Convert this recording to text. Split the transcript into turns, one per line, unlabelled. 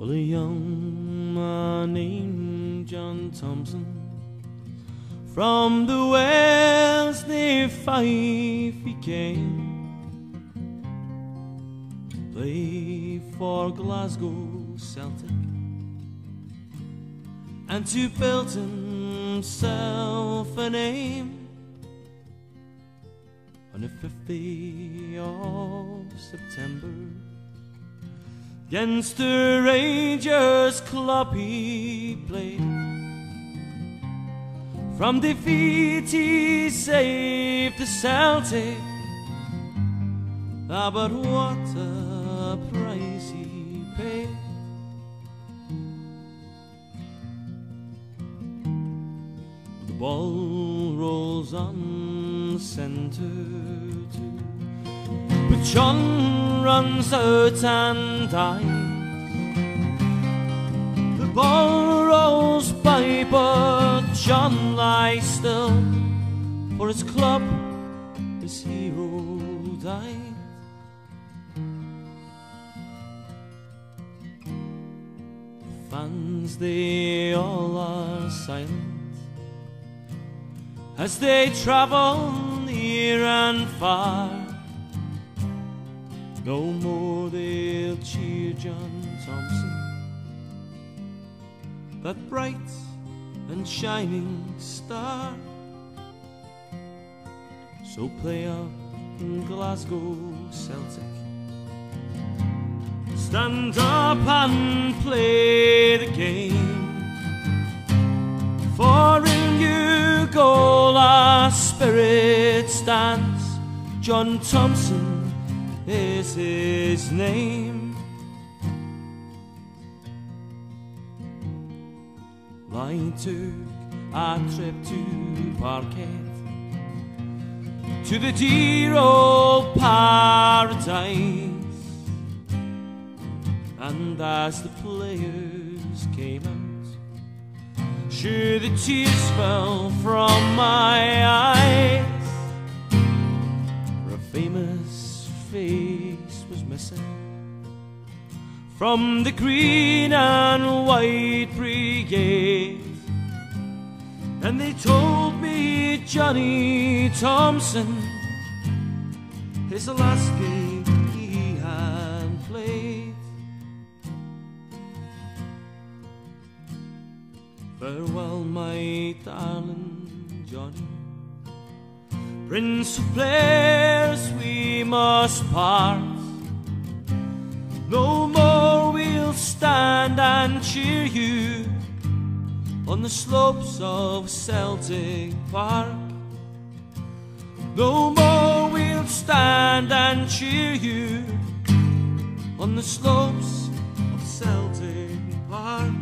Well, a young man named John Thomson from the Wales near Fife he came to play for Glasgow Celtic and to build himself a name. On the 5th of September, against the Rangers club he played. From defeat he saved the Celtic, but what a price he paid. The ball rolls on centre too, but John runs out and dies. The ball rolls by, but John lies still, for his club, his hero died. The fans, they all are silent as they travel near and far. No more they'll cheer John Thomson, that bright and shining star. So play up in Glasgow Celtic, stand up and play the game, for in your goal our spirit stands. John Thomson is his name. I took a trip to Parkhead, to the dear old paradise, and as the players came out, sure the tears fell from my eyes, for a famous face was missing from the green and white brigade. And they told me Johnny Thomson, his the last game he had played. Farewell, my darling Johnny, Prince of players, we must part. No more we'll stand and cheer you on the slopes of Celtic Park. No more we'll stand and cheer you on the slopes of Celtic Park.